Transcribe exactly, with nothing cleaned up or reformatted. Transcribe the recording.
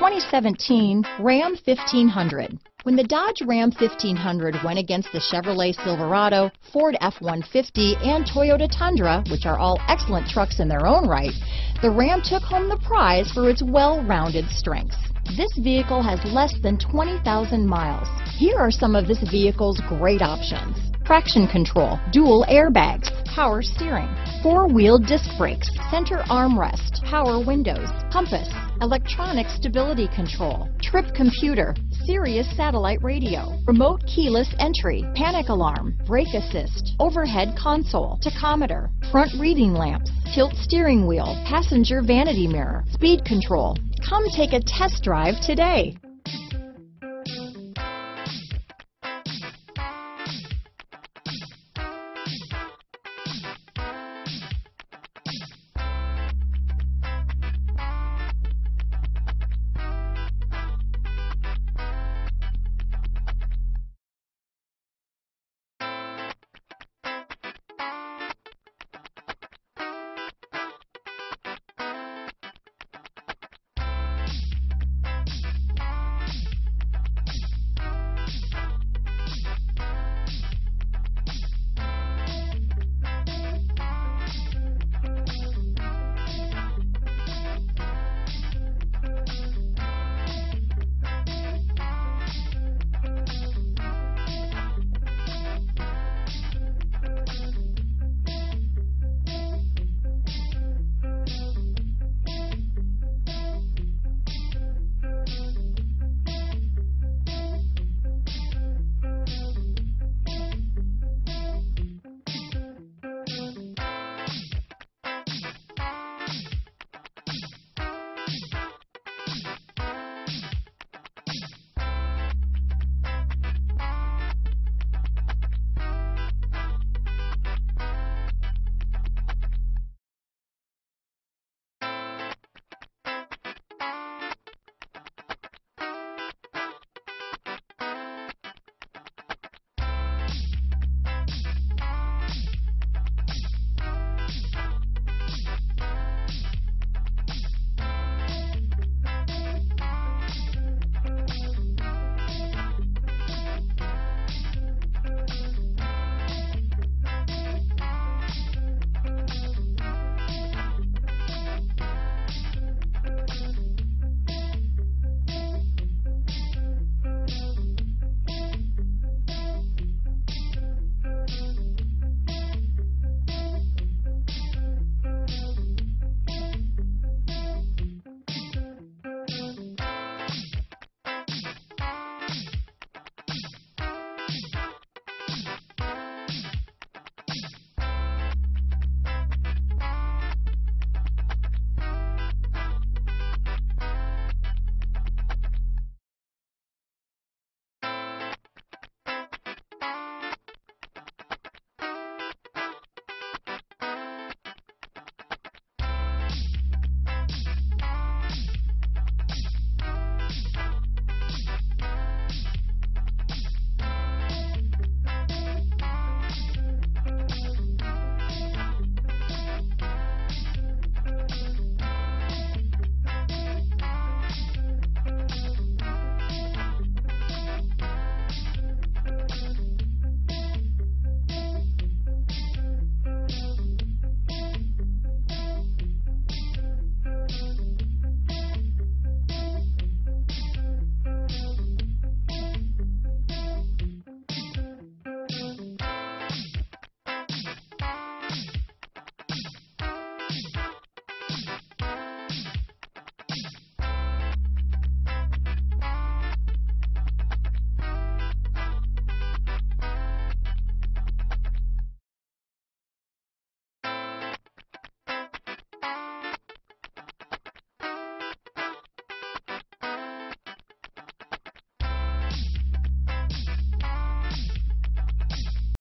twenty seventeen Ram fifteen hundred. When the Dodge Ram fifteen hundred went against the Chevrolet Silverado, Ford F one fifty, and Toyota Tundra, which are all excellent trucks in their own right, the Ram took home the prize for its well-rounded strengths. This vehicle has less than twenty thousand miles. Here are some of this vehicle's great options: traction control, dual airbags, power steering, four-wheel disc brakes, center armrest, power windows, compass, electronic stability control, trip computer, Sirius satellite radio, remote keyless entry, panic alarm, brake assist, overhead console, tachometer, front reading lamps, tilt steering wheel, passenger vanity mirror, speed control. Come take a test drive today.